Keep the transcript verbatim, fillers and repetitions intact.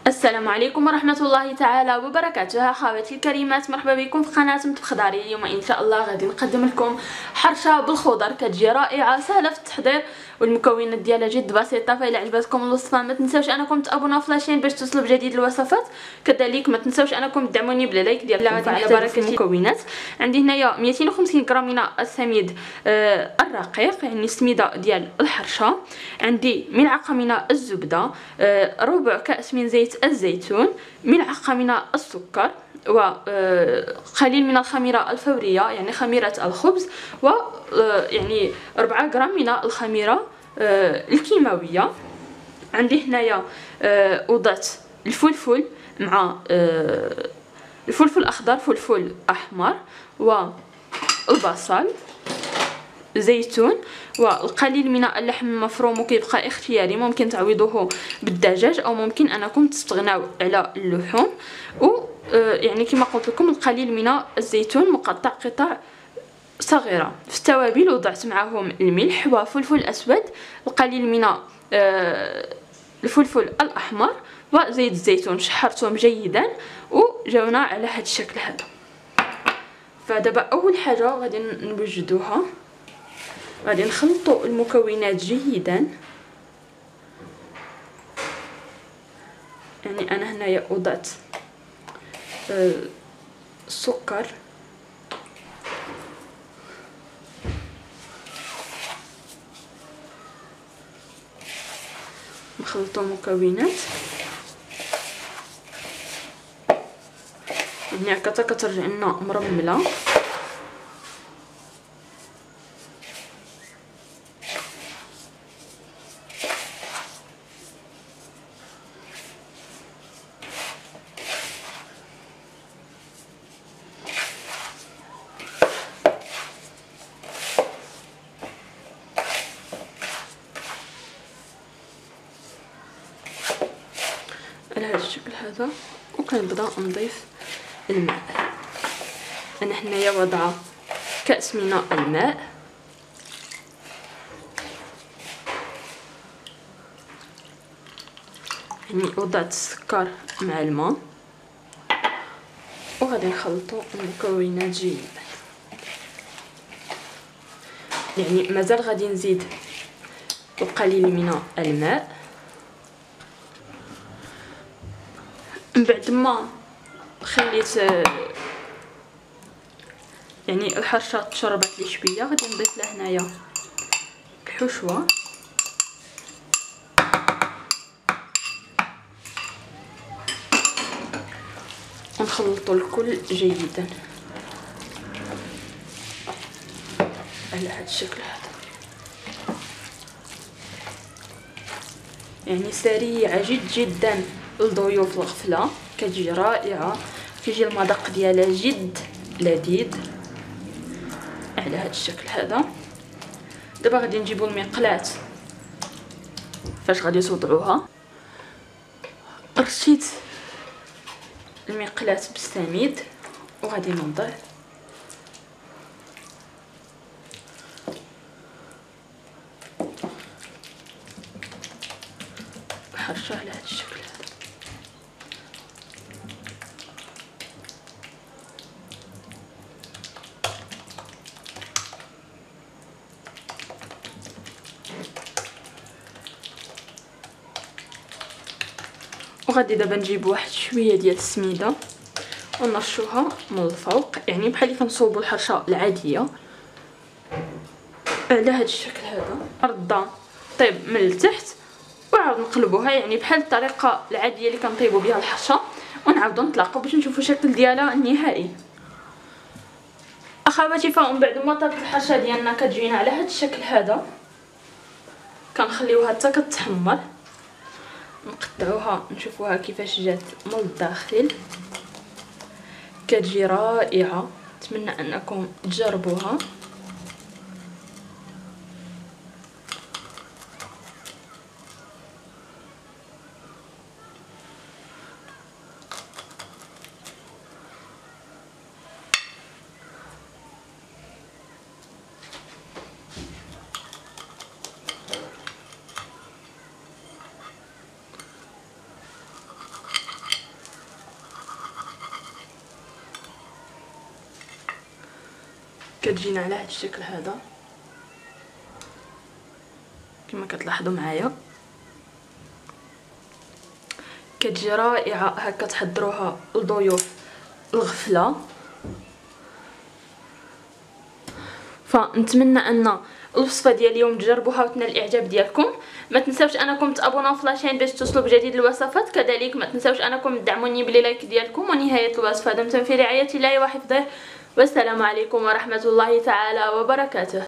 السلام عليكم ورحمة الله تعالى وبركاته. اخواتي الكريمات، مرحبا بكم في قناة متبخداري. اليوم ان شاء الله غادي نقدم لكم حرشة بالخضر كتجي رائعة سهلة في التحضير والمكونات ديالها جد بسيطة. فإلا عجبتكم الوصفة ما تنساوش انكم تابوناو في لاشين باش توصلوا بجديد الوصفات، كذلك ما تنساوش انكم تدعموني بلا لايك ديالكم. على بركة المكونات عندي هنايا مئتين وخمسين غرام من السميد آه الرقيق، يعني السميدة ديال الحرشة. عندي ملعقة من الزبدة، آه ربع كأس من زيت الزيتون، ملعقة من السكر، وقليل من الخميرة الفورية يعني خميرة الخبز، و يعني أربعة غرام من الخميرة الكيماوية. عندي هنايا وضعت الفلفل مع الفلفل الأخضر، فلفل أحمر، والبصل، زيتون، والقليل من اللحم المفروم، وكيبقى اختياري، ممكن تعوضوه بالدجاج او ممكن انكم تستغناو على اللحوم. و يعني كما قلت لكم القليل من الزيتون مقطع قطع صغيره. في التوابل وضعت معهم الملح وفلفل اسود، القليل من الفلفل الاحمر وزيت الزيتون. شحرتهم جيدا وجاونا على هذا الشكل هذا. فدابا اول حاجه غادي نوجدوها، غادي نخلطوا المكونات جيدا. يعني انا هنايا وضعت السكر، نخلطوا المكونات يعني هكا كترجع لنا مرمله. على هذا الشكل هذا، وكنبدا نضيف الماء. انا هنايا وضعه كأس من الماء، يعني وضعت السكر مع الماء، وغادي نخلطوا المكونات جيدا. يعني مازال غادي نزيد القليل من الماء. من بعد ما خليت يعني الحرشه تشربت لي شويه، غادي نضيف لها هنايا الحشوه، ونخلطوا الكل جيدا على هذا الشكل هذا. يعني سريعه جد جدا لضيوف الغفله، كتجي رائعه، كيجي المذاق ديالها جد لذيذ على هذا الشكل هذا. دابا غادي نجيبوا المقلاة فاش غادي توضعوها. رشيت المقلاة بالسميد وغادي نوضع الحرشه على هذا الشكل هذا. وغادي دابا نجيب واحد شويه ديال السميده ونرشوها من الفوق، يعني بحال اللي كنصوبوا الحرشه العاديه على هذا الشكل هذا. رده طيب من التحت وعاود نقلبوها، يعني بحال الطريقه العاديه اللي كنطيبوا بها الحرشه، ونعاودو نطلقوا باش نشوفوا الشكل ديالها النهائي. اخواتي، فمن بعد ما طابت الحرشه ديالنا كتجينا على هذا الشكل هذا، كنخليوها حتى كتحمر، نقطعوها نشوفوها كيفاش جات من الداخل. كتجي رائعه، نتمنى انكم تجربوها. كتجينا على هذا الشكل هذا كما كتلاحظوا معايا. كتجي رائعه هكا تحضروها لضيوف الغفله. فنتمنى ان الوصفه ديال اليوم تجربوها وتنال الاعجاب ديالكم. ما تنساوش انكم تابوناو في لاشين باش توصلوا بجديد الوصفات. كذلك ما تنساوش انكم تدعموني بلايك ديالكم. ونهايه الوصفه دمتم في رعايه الله وحفظه، والسلام عليكم ورحمه الله تعالى وبركاته.